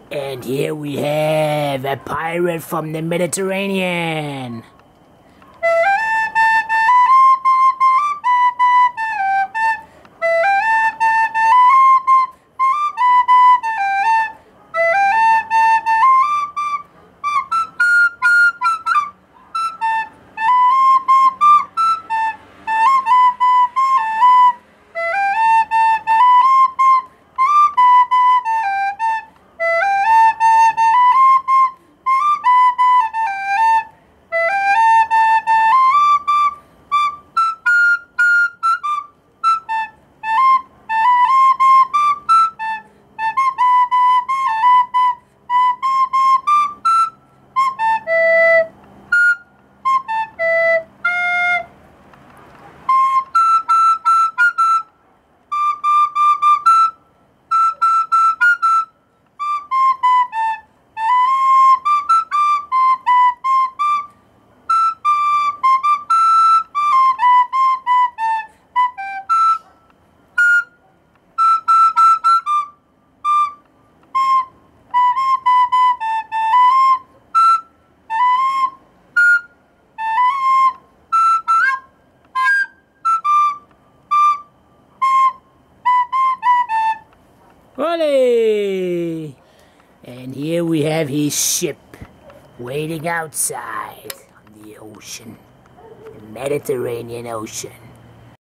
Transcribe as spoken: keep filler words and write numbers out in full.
And here we have a pirate from the Mediterranean. Olé! And here we have his ship waiting outside on the ocean, the Mediterranean Ocean.